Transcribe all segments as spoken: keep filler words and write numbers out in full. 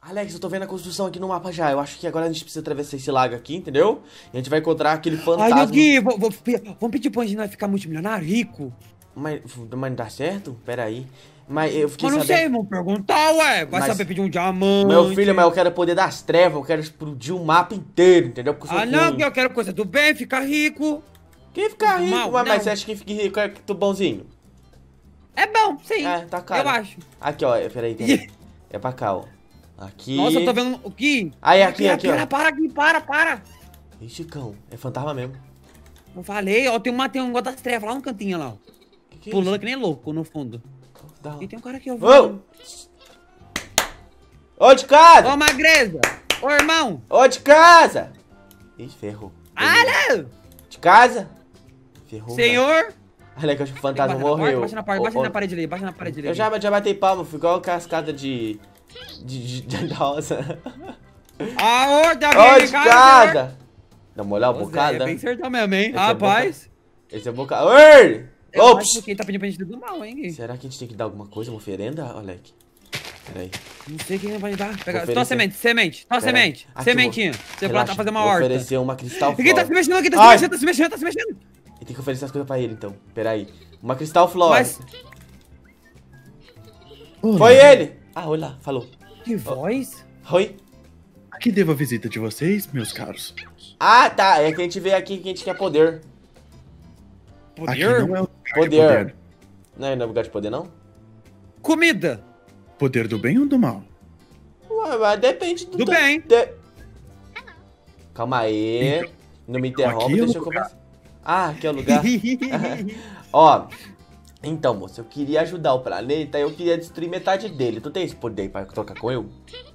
Alex, eu tô vendo a construção aqui no mapa já. Eu acho que agora a gente precisa atravessar esse lago aqui, entendeu? E a gente vai encontrar aquele fantasma. Ai, Gui, vou, vou, vamos pedir pra gente não ficar multimilionário, rico. Mas, mas não dá certo? Pera aí. Mas eu fiquei Mas não sabendo... sei, vamos perguntar, ué. Vai Mas- saber pedir um diamante. Meu filho, mas eu quero o poder das trevas. Eu quero explodir o mapa inteiro, entendeu? Porque eu sou Ah, não, ruim. Gui, eu quero coisa do bem, ficar rico. Quem ficar do rico? mal, mas, mas não. você acha que fica rico é tu bonzinho? É bom, sim. É, tá caro. Eu acho. Aqui, ó. Peraí, peraí. É pra cá, ó. Aqui. Nossa, eu tô vendo o Gui. Aí, aqui, aqui, para, ó. para, Gui, para, para. Ih, Chicão. É fantasma mesmo. Eu falei, ó, tem, uma, tem um negócio das trevas lá no cantinho lá, ó. Que que é Pulando isso? que nem louco no fundo. Da- E tem um cara aqui, ó. Ô! voando. Ô, de casa! Ô, magreza. Ô, irmão. Ô, de casa! Ih, ferrou. Alô. De casa? Ferrou. Senhor. Olha que eu acho que o fantasma Baixa na porta, morreu. Baixa na parede, Ô, baixa ô, na parede ali, baixa na parede ali. Eu já, já batei palma, fui igual cascada de. de. de, de rosa. Aô, tá Ô, alguém de em casa? casa! Dá uma olhada, Ô, Zé, bocada. é bem certo mesmo, hein? Esse é Rapaz. Esse é bocada. Oi! Eu Ops! acho que ele tá pedindo pra gente do mal, hein, Gui? Será que a gente tem que dar alguma coisa, uma oferenda, Alec? Peraí. Não sei quem vai dar. Pega, Oferecer. toma semente, semente, toma Pera aí. semente. Aqui, Sementinha. vou- Você Relaxa, planta fazer uma vou horta. oferecer uma cristal Aqui tá flora. se mexendo, aqui tá se Ai! mexendo, tá se mexendo, tá se mexendo. E tem que oferecer as coisas pra ele, então. Peraí. Uma cristal flora. Mas Olá, Foi ele! Ah, olha lá, falou. que voz? Oi? Aqui devo a visita de vocês, meus caros. Ah, tá. É que a gente veio aqui que a gente quer poder. Aqui Poder? não é o lugar de Poder. poder. Não é no lugar de poder, não? Comida. Poder do bem ou do mal? Ué, mas depende do... Do bem. de- Calma aí. Então, Não me então interrompa, aqui é o deixa eu lugar. conversar. Ah, aqui é o lugar. Ó, então, moço, eu queria ajudar o planeta, eu queria destruir metade dele. Tu tem esse poder aí pra trocar com eu?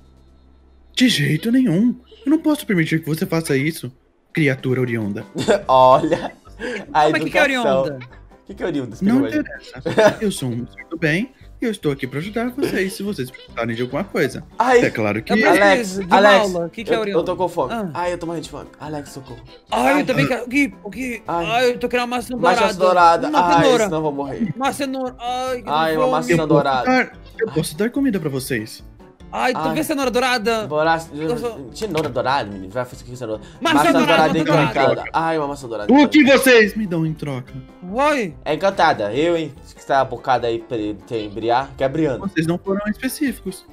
De jeito nenhum. Eu não posso permitir que você faça isso, criatura oriunda. Olha, a Como é que que é educação. oriunda? O que que é oriunda? Explica Não pra gente. interessa. Eu sou um ser do bem e eu estou aqui pra ajudar vocês se vocês precisarem de alguma coisa. Ai, É claro que... Eu preciso Alex, de uma Alex, aula. O que que é eu, oriunda? eu tô com fome. Ah. Ai, eu tô morrendo de fome. Alex, socorro. Ai, Ai. eu também quero. Gui, o Gui. Ai. Ai, eu tô querendo uma maçã dourada. Maçã dourada. Uma Ai, cenoura. senão eu vou morrer. Uma cenoura. Ai, que Ai, uma fome. maçã Eu posso, dourada. dar, eu posso dar comida pra vocês. Ai, tu Ai. vê cenoura dourada? Bora... sou- Cenoura dourada, menino. Vai fazer o que cenoura? Maçã dourada, maçã encantada. dourada. Ai, uma maçã dourada. O que vocês me dão em troca? Oi. É encantada. Eu, hein? Que está bocada aí pra ele ter embriar. Que é Briano. Vocês não foram específicos.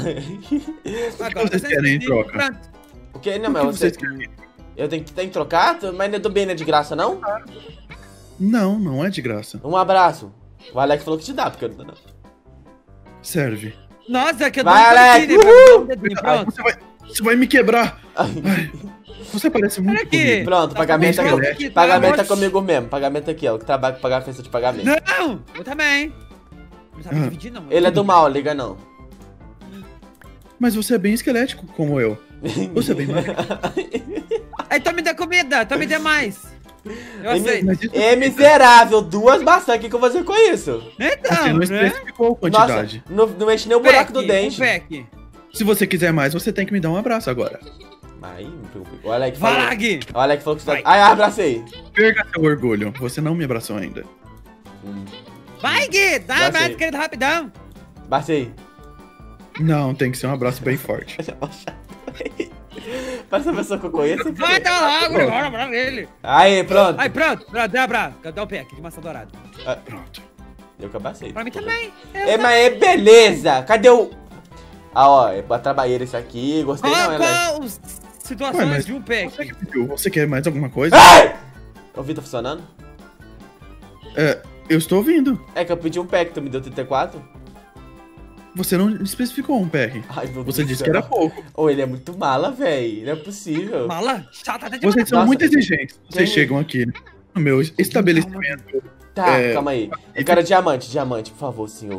Agora vocês querem em troca? Pronto. O que? Não, O mas que você... vocês querem? Eu tenho que, tenho que trocar? Mas não é do bem, não é de graça, não? Não, não é de graça. Um abraço. O Alex falou que te dá, porque eu não dou, não. Serve. Nossa, que eu Vai, dou um Alex. dedinho, pra dar um dedinho, pronto. Você vai, você vai me quebrar. Ai, você parece muito Olha aqui. comigo. Pronto, Tá pagamento comigo aqui. aqui, tá? Pagamento é Oxi. comigo mesmo. Pagamento aqui, ó. Que trabalha pra pagar a festa de pagamento. Não, eu também. Não sabe Ah. dividir, não. Ele é do mal, liga não. Mas você é bem esquelético, como eu. Você é bem magro. Aí, então me dê comida, então me dê mais. Eu É, aceito. Mas isso é miserável, duas maçãs. O que, que eu vou fazer com isso? você Então, não né? especificou a Nossa, quantidade. não, não mexe nem o buraco do Um dente. pack. Se você quiser mais, você tem que me dar um abraço agora. Aí, me preocupe. O Alex Vai falou. lá, Gui. O Alex falou que você Vai. tá... Ai, abracei. Perca seu orgulho. Você não me abraçou ainda. Hum, Vai, Gui. Dá Já mais, sei. querido, rapidão. abracei. Não, tem que ser um abraço bem forte. Parece uma pessoa que eu conheço. Vai, dá logo, Pronto. bora pra ele. Aí, pronto. Aí, pronto. Pronto, dá abraço. Dá o pack de maçã dourada. Pronto. Eu que abracei. Pra mim também. Eu É, mas é beleza. Cadê o... Ah, ó, é pra trabalhar esse aqui. Gostei não, Qual, Alex. qual as situações Ué, mas de um Você pack? que pediu, você quer mais alguma coisa? Ai! Ouvi, tá funcionando? É, eu estou ouvindo. É que eu pedi um pack, tu me deu trinta e quatro? Você não especificou um pack. Ai, meu Você Deus disse do que céu. era pouco. Ô, ele é muito mala, velho. Não é possível. Mala? Chata até demais. Vocês são Nossa. muito exigentes. Vocês Gente. chegam aqui no meu estabelecimento. Tá, É. calma aí. Eu quero diamante, diamante, por favor, senhor.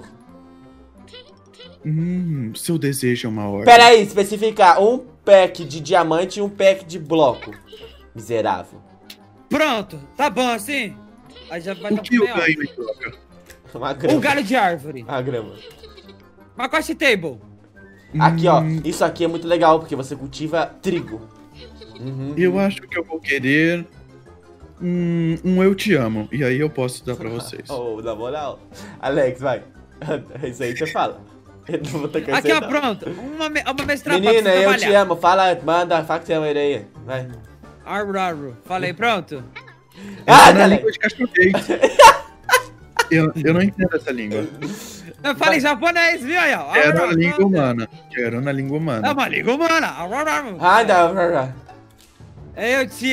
Hum, seu desejo é uma ordem. Pera aí, especificar. Um pack de diamante e um pack de bloco. Miserável. Pronto, tá bom assim? Aí já vai O dar que eu bem alto. ganho em troca? Uma grama. Um galho de árvore. Uma grama. Uma coffee table. Aqui, ó. Hum, Isso aqui é muito legal, porque você cultiva trigo. Uhum. Eu acho que eu vou querer um, um eu te amo. E aí eu posso dar pra vocês. Oh, na moral. Alex, vai. Isso aí você fala. Eu não vou tacar Aqui, isso ó, aí, não. pronto. Uma, me- uma mestrada pra Menina, você eu trabalhar. te amo. Fala, manda, fala que você ama ele aí. Vai. Arru, arru. Falei, pronto? Ah, Essa não é Dalek. língua de cachorro-quente. eu, eu não entendo essa língua. Eu falei japonês, viu aí, ó? Quero Arru, na arru. língua humana. Quero na língua É humana. uma língua humana. Arru, arru. Ah, dá, vai, vai. Eu te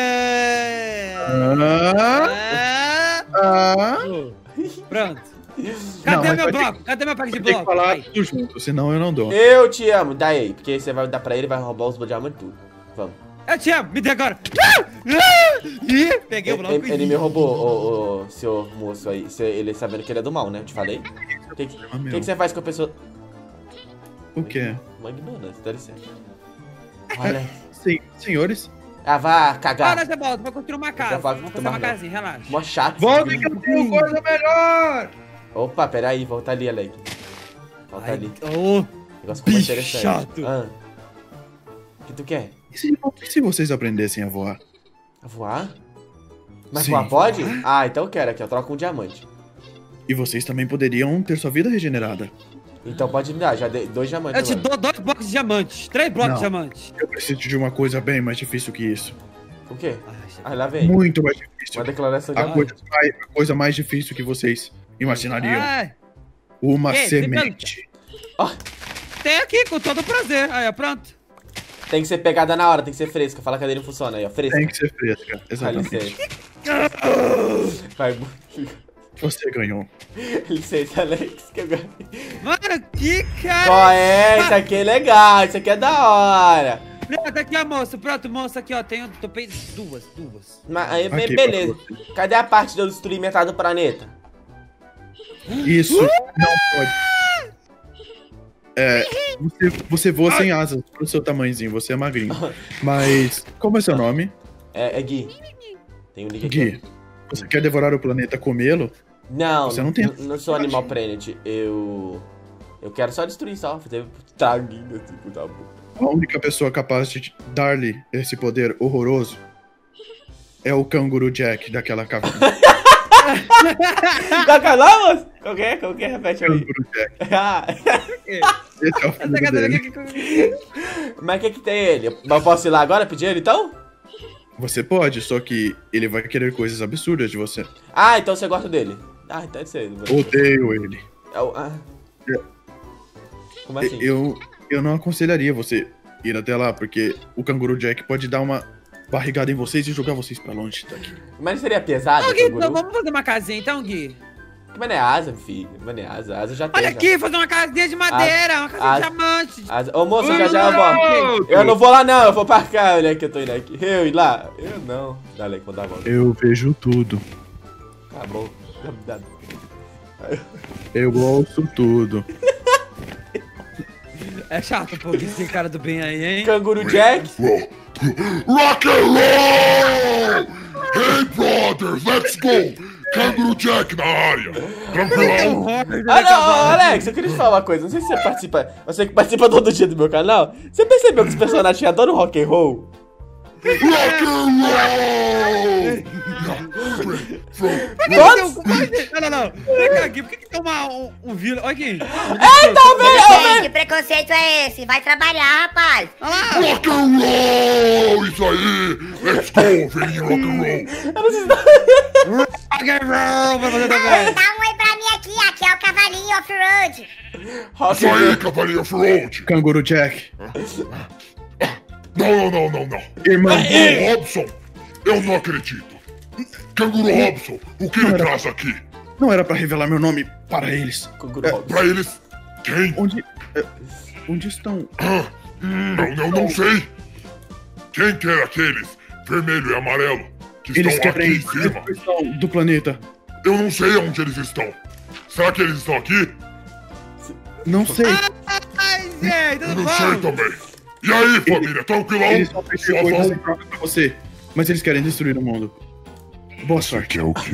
amo. Ah, Ah. ah. Pronto. Não, Cadê mas meu vai ter bloco? Cadê meu pack de Tem que bloco? falar Aí. tudo junto, senão eu não dou. Eu te amo, dá aí. Porque você vai dar pra ele e vai roubar os diamantes tudo. Vamos. Eu te amo, me dê agora. Ah! Ah! Ih, peguei o bloco. Ele, ele me roubou, o, o seu moço aí. Cê- Ele sabendo que ele é do mal, né? Eu te falei. O que, que, Ah, meu. que que você faz com a pessoa? O quê? Uma ignorância, dá licença. Olha. Sim, senhores. Ah, vá Ah, cagar. nós é volta, vou construir uma casa. falo que Vamos tu construir uma mais não. casinha, relaxa. Mó chato. Volta que eu tenho coisa melhor! Opa, peraí, volta ali, Alec. Volta Ai, ali. ô, Negócio ficou bicho interessante. chato. Ah. O que tu quer? E se, e se vocês aprendessem a voar? A voar? Mas Sim. voar pode? Ah, então eu quero aqui, ó. Troca um diamante. E vocês também poderiam ter sua vida regenerada. Então pode me dar, já dei dois diamantes eu te agora. dou dois blocos de diamantes. Três blocos Não. de diamantes. Eu preciso de uma coisa bem mais difícil que isso. O quê? Ai, já- Ah, lá vem. Muito mais difícil. Uma declaração de A amor. coisa, mais, a coisa mais difícil que vocês imaginariam. Ai, Uma Que? semente. tem aqui, com todo prazer. Aí, ó, pronto. Tem que ser pegada na hora, tem que ser fresca. Fala que a dele funciona aí, ó. Fresca. Tem que ser fresca. Dá Exatamente. licença. Vai, Você ganhou. licença, Alex, que eu ganhei. Mano, que cara. Qual é? Isso aqui é legal, isso aqui é da hora. Pronto, aqui, ó, moço. Pronto, moço, aqui, ó. Tenho, topei duas, duas. Mas aí, Aqui, beleza. pra você. Cadê a parte de eu destruir metade do planeta? Isso não pode. É, você, você voa sem asas pro seu tamanhozinho, você é magrinho. Mas, como é seu nome? É, é Gui. Tem um link aqui. Gui, você quer devorar o planeta, comê-lo? Não, Você não tem- não sou Animal Planet. Eu. Eu quero só destruir, só. Fazer traguinho assim com a boca. A única pessoa capaz de dar-lhe esse poder horroroso é o Canguru Jack daquela caverna. Qual que é o nome, moço? Qual que é? Qual que é? Repete aí. Canguru Jack. Ah, Esse é o filho Essa dele. aqui. mas o que que tem ele? Mas eu posso ir lá agora pedir ele, então? Você pode, só que ele vai querer coisas absurdas de você. Ah, então você gosta dele. Ah, então é isso aí. mano. Odeio ele. É o- ah. Como assim? Eu, eu não aconselharia você ir até lá, porque o Canguru Jack pode dar uma barrigada em vocês e jogar vocês pra longe daqui. Mas seria pesado, Ô, Gui, canguru? então, vamos fazer uma casinha, então, Gui. Mas não é asa, filho. Mas não é asa. Asa já tem. Olha já. aqui, fazer uma casinha de madeira, uma casinha ah, de diamante. Asa. Ô, moço, já Não, já eu não, vou. Eu não vou lá, não. Eu vou pra cá. Olha que eu tô indo aqui. Eu ir lá? Eu não. Dá ali, vou dar a volta. Eu vejo tudo. Tá bom. Dá- dá- Eu ouço tudo. É chato, pô, esse cara do bem aí, hein? Canguru Jack. Rock and roll! Hey, brothers, let's go! Canguru Jack na área! Tranquilão! Ah, não, ô, Alex, eu queria te falar uma coisa. Não sei se você participa. Você que participa todo dia do meu canal. Você percebeu que os personagens adoram rock and roll? Rock and roll! Todos? Não, não, não. Vem cá, Gui, por que que tem uma, um, um vila... Olha aqui. Eita, velho! Gente, que preconceito é esse? Vai trabalhar, rapaz. Olha lá. Rock and roll! Isso aí! Let's go, velhinho rock and roll! Eu não sei se... Rock and roll pra fazer Oi, também. dá um oi pra mim aqui. Aqui é o cavalinho off-road. Rock Isso and aí, roll. cavalinho off-road! Canguru Jack. Não, não, não, não, não! Irmão, Canguru Robson! Eu não acredito! Canguru Robson, o que ele traz aqui? não era pra revelar meu nome para eles. Canguru É, Robson. Pra eles, quem? Onde. é, onde estão. Ah, não, não, não sei. Quem quer aqueles vermelho e amarelo que Eles estão querem aqui em a cima? destruição do planeta. Eu não sei onde eles estão. Será que eles estão aqui? Não sei. Ai, gente, Eu tudo não sei bom? também. E aí, família, tranquilão? Eles vão pedir Só coisas em vão... troca pra você. Mas eles querem destruir o mundo. Boa sorte. Quer o quê?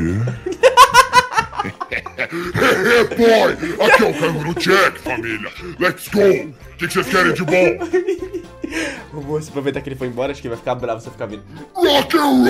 Hehe, boy! Aqui é o Canguru Jack, família. Let's go! O que que vocês querem de bom? O moço, aproveitar que ele foi embora, acho que ele vai ficar bravo se eu ficar vindo. Rock and roll!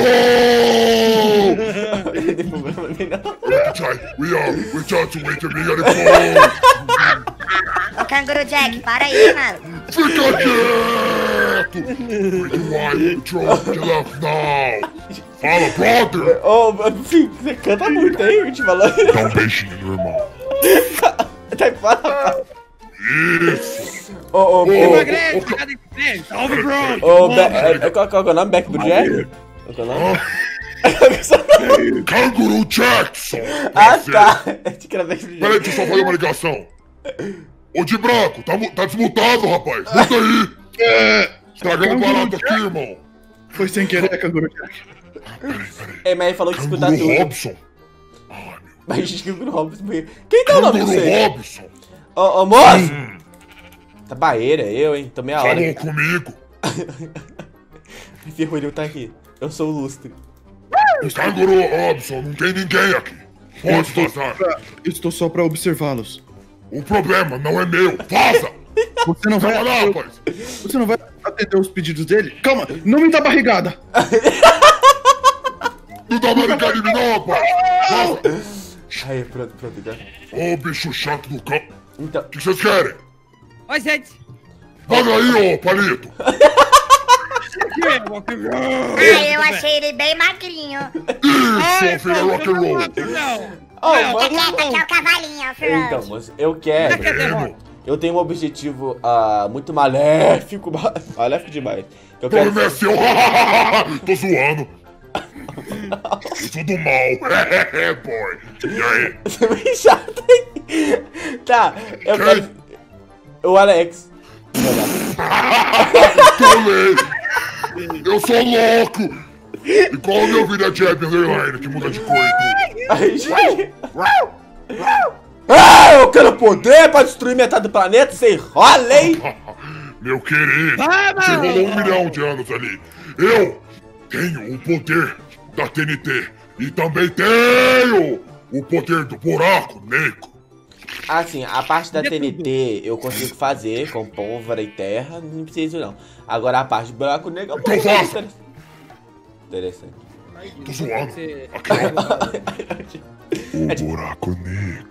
Não tem problema nem não. We are, we are, we try to wait a minute. Ô, Canguru Jack, para aí, mano. Fica quieto! Why drop the left now? Fala, brother! Ô, oh, filho, você canta muito, hein? Eu te falando. Dá um beijinho no irmão. Tá fala. Isso! Ô, ô, ô. Emagrece, cadê você? Salve, bro! Ô, qual é o nome? Back pro Jack? Qual é o nome? Canguru Jackson! Ah, tá. Eu te quero Back pro Jack. Peraí, deixa eu só fazer uma ligação. Ô, de branco, tá, mu- tá desmutado, rapaz. Muta aí. É, Estragando o barato aqui, irmão. foi sem querer, Canguru Jack. Peraí, peraí. É, mas ele falou que escuta Canguru tudo. Robson. Ai, meu Mas a gente que o Robson. Quem tá o nome Canguru disso aí? Robson. Ô, ô, moço! Tá barreira, eu, hein? Tô meia hora. Falou comigo. Ferrou, ele tá aqui. Eu sou o lustre. Canguru Robson, não tem ninguém aqui. Eu Pode estou, vazar. pra, eu estou só pra observá-los. O problema não é meu. Vaza! Você não vai, Vai lá, rapaz. você não vai atender os pedidos dele? Calma, não me dá barrigada. Não dá barrigada em mim, não, rapaz. Vaza! Aí, pronto, pronto, já. Ô, bicho chato do campo. Então, O que vocês querem? Oi, gente. Vaza aí, ô, palito. Ah, eu achei ele bem magrinho. Isso, filha rock and roll. Ô, Fica mano. quieto, aqui é o cavalinho, off-road. Então, moço, eu quero. Primo, Eu tenho um objetivo ah, muito maléfico. ma- Maléfico demais. Que eu o problema quero. é seu. Tô zoando. Eu sou do mal. É, boy. E aí? Você é meio chato, hein? Tá, eu Quem? quero. O Alex. Trolei. Eu sou louco. Igual o meu vídeo Jab Underline, que muda de cor e tudo. Aí, gente. Ah, eu quero poder pra destruir metade do planeta sem rola, hein? Meu querido, você rolou um milhão de anos ali. Eu tenho o poder da T N T e também tenho o poder do buraco negro. Assim, a parte da T N T eu consigo fazer com pólvora e terra, não preciso não. Agora a parte do buraco negro eu Então posso. faça. Interessante. Tô zoando. Você- Aqui, ó. O buraco negro.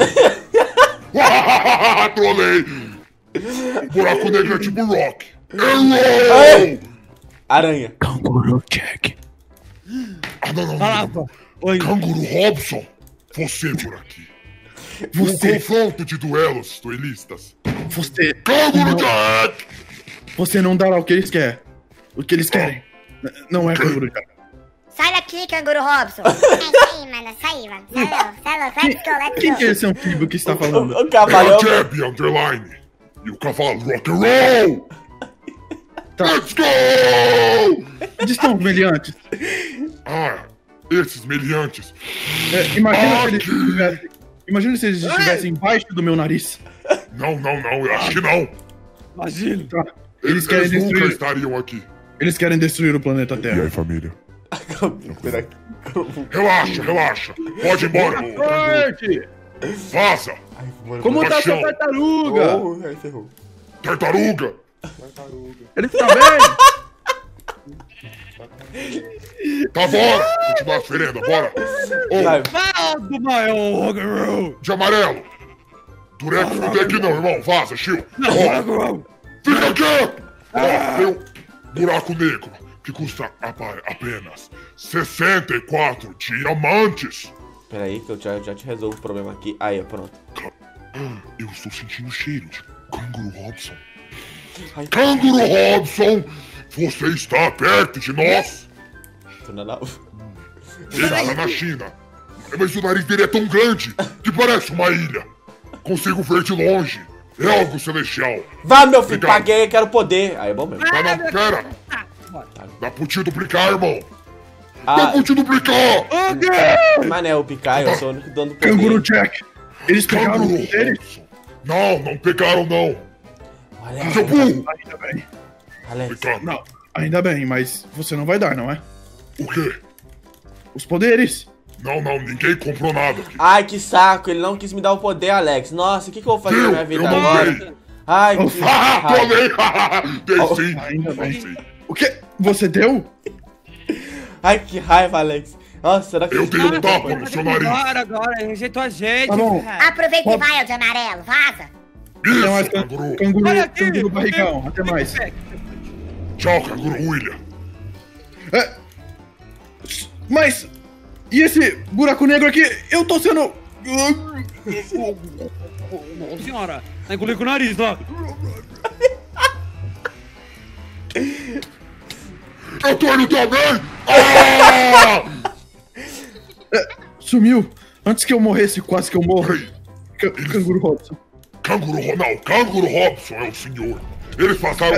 Trolei. O buraco negro é tipo rock. Errou! Aranha. Canguru Jack. Ah, não, não, Fala, não. pô. Oi. Canguru Robson, você por aqui. Você- Um confronto de duelos duelistas. Você, Canguru Jack! você não dará o que eles querem. O que eles querem. N- Não é Canguru Jack. Sai daqui, Canguru Robson. É isso aí, mano. Sai aí, mano. Sai não, sai não. Let's go, let's Quem go. que é esse anfíbio que está falando? O, o É cavalo a Jab Underline. E o cavalo rock and roll! Tá, Let's go! onde estão os meliantes? Ah, esses meliantes. É, imagina Ah, se eles que- estivessem. Imagina se eles estivessem embaixo do meu nariz. Não, não, não, eu acho que não. Imagina. Tá. Eles, Eles querem eles nunca destruir. estariam aqui. Eles querem destruir o planeta Terra. família? Peraí. Relaxa, relaxa. Pode ir embora. ô, canguru. Sorte! Vaza. Ai, mano, Como tá Paixão. sua tartaruga? Oh, ai, ferrou. Tartaruga. Ele tá bem? Tá, bora. Continuar a oferenda, bora. Ô, Vai. Fala do maior rock'n'roll. de amarelo. Durex não tem aqui não, irmão. Vaza, Chiu. Ó, fica quieto. Ó, tem um buraco negro que custa apa- apenas sessenta e quatro diamantes. Peraí, que eu já, já te resolvo o problema aqui. Aí, pronto. Eu estou sentindo cheiro de Canguru Robson. Ai. Canguru Robson, você está perto de nós. Tô na nave. Ele está na China. Mas o nariz dele é tão grande que parece uma ilha. Consigo ver de longe. É algo celestial. Vá, meu filho, Obrigado. paguei, quero poder. Aí é bom mesmo. Mas não, pera. Tá, bora. Dá pro tio duplicar, irmão. Dá Ah, pro tio duplicar. mané, o Picai, eu sou o único dono do poder. Canguru Jack. Eles pegaram Canguru o deles? Robson. Não, não pegaram, não. Alex, Seu burro. Ainda bem. Alex. Pegaram. Não, ainda bem, mas você não vai dar, não é? O quê? Os poderes. Não, não, ninguém comprou nada aqui. Ai, que saco, ele não quis me dar o poder, Alex. Nossa, o que, que eu vou fazer Viu? na minha vida Eu não agora? dei. Ai, que Ah, raiva. trolei. Dei Oh, sim. ainda bem. Sim. O quê? Você deu? Ai, que raiva, Alex. Nossa, será que Eu tenho um tapa Tá no seu nariz. Agora, agora, rejeitou a gente. Tá bom. cara. Aproveita e vai, o de amarelo. Vaza. Até mais, Isso, can- canguru. canguru, Olha aqui! canguru barrigão. Até mais. Tchau, canguru William. É, mas, e esse buraco negro aqui? Eu tô sendo... Nossa senhora, tá engolindo com o nariz, ó. Eu tô indo também! Ah! Sumiu. Antes que eu morresse, quase que eu morro. Peraí, Ca- Canguru Robson. canguru Ro- não, canguru Robson é o senhor. Eles passaram...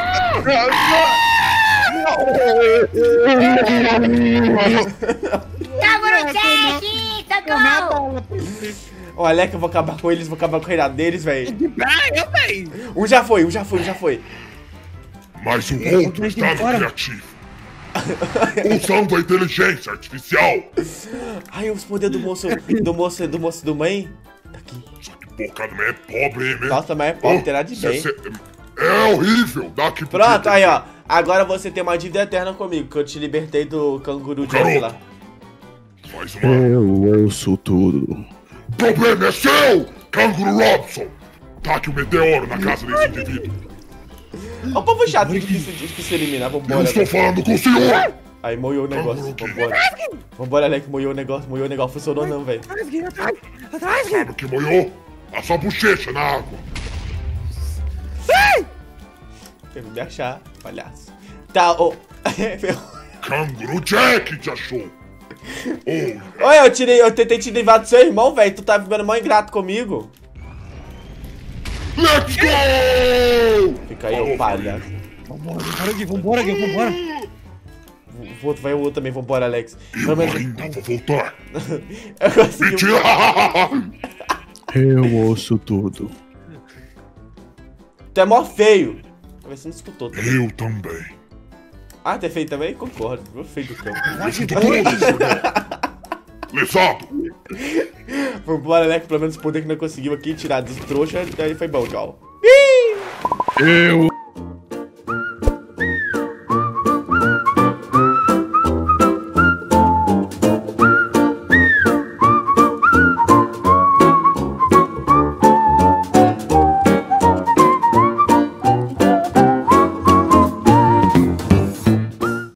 Canguru Jack! Socorro! Ô, Alec, eu vou acabar com eles, vou acabar com a reira deles, velho. Ah, eu, véi. Um já foi, um já foi, um já foi. Mas o outro está no criativo. Usando a inteligência artificial. Ai, os poderes do moço, do moço, do moço do mãe. Tá aqui. Só que bocado é pobre, hein, né? Nossa, mas é pobre, tem nada de Cê- bem. cê- É horrível. Daqui pro Pronto, dia- aí, ó. Agora você tem uma dívida eterna comigo, que eu te libertei do canguru Jack lá. Faz uma... Eu ouço tudo. O problema é seu, canguru Robson. Taque o meteoro na casa desse indivíduo. Ó, o povo chato, difícil, difícil eliminar, Eu vambora. estou velho. falando com o senhor. Aí, moiou o negócio, vambora. Vambora, Alec, moiou o negócio, moiou o negócio, funcionou não, velho. Atrás, Gui, atrás, atrás, Gui. Sabe o que molhou? A sua bochecha na água. Quero me achar, palhaço. Tá, ô. Canguru Jack te achou. Oh, Oi, eu tirei, eu tentei te livrar do seu irmão, velho. Tu tá ficando mó ingrato comigo. let's go! Fica aí, ô palhaço. Vambora, Gui, vambora, Gui, vambora. O outro vai o outro também, vambora, Alex. Pelo Eu menos ainda vou voltar. eu consegui. Mentira! Eu ouço tudo. Tu é mó feio. Pra ver se não escutou também. Eu também. Ah, tu é feio também? Concordo. Ficou feio do campo. Isso tá tudo. Lesado. Vambora, Alex. Pelo menos o poder que não conseguiu aqui tirar dos trouxas. Daí foi bom, tchau. Eu